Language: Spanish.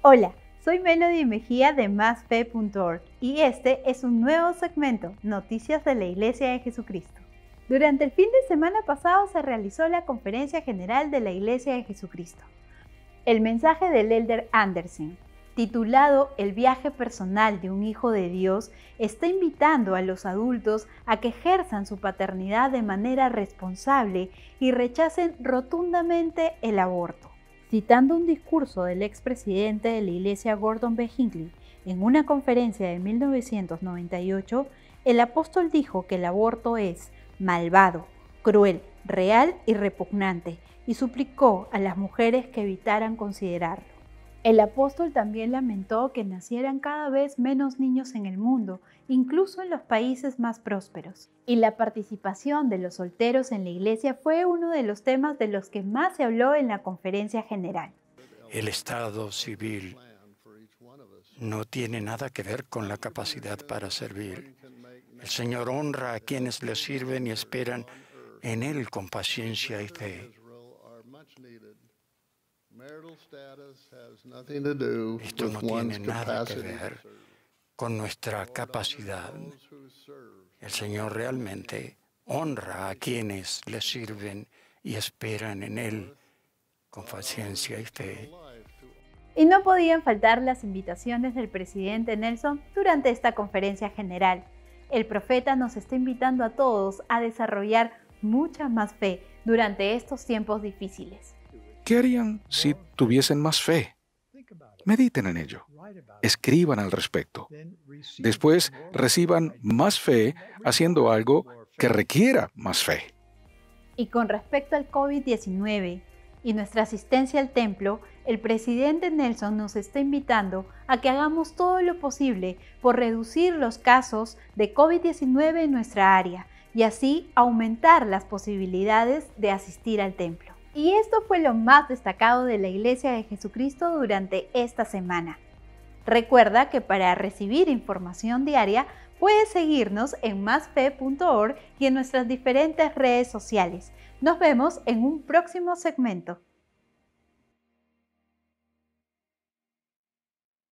Hola, soy Melody Mejía de másfe.org y este es un nuevo segmento, Noticias de la Iglesia de Jesucristo. Durante el fin de semana pasado se realizó la Conferencia General de la Iglesia de Jesucristo. El mensaje del Elder Anderson, titulado El viaje personal de un hijo de Dios, está invitando a los adultos a que ejerzan su paternidad de manera responsable y rechacen rotundamente el aborto. Citando un discurso del expresidente de la Iglesia Gordon B. Hinckley en una conferencia de 1998, el apóstol dijo que el aborto es malvado, cruel, real y repugnante, y suplicó a las mujeres que evitaran considerarlo. El apóstol también lamentó que nacieran cada vez menos niños en el mundo, incluso en los países más prósperos. Y la participación de los solteros en la iglesia fue uno de los temas de los que más se habló en la conferencia general. El Estado civil no tiene nada que ver con la capacidad para servir. El Señor honra a quienes le sirven y esperan en Él con paciencia y fe. Esto no tiene nada que ver con nuestra capacidad. El Señor realmente honra a quienes le sirven y esperan en Él con paciencia y fe. Y no podían faltar las invitaciones del presidente Nelson durante esta conferencia general. El profeta nos está invitando a todos a desarrollar mucha más fe durante estos tiempos difíciles. ¿Qué harían si tuviesen más fe? Mediten en ello. Escriban al respecto. Después, reciban más fe haciendo algo que requiera más fe. Y con respecto al COVID-19 y nuestra asistencia al templo, el presidente Nelson nos está invitando a que hagamos todo lo posible por reducir los casos de COVID-19 en nuestra área y así aumentar las posibilidades de asistir al templo. Y esto fue lo más destacado de la Iglesia de Jesucristo durante esta semana. Recuerda que para recibir información diaria puedes seguirnos en másfe.org y en nuestras diferentes redes sociales. Nos vemos en un próximo segmento.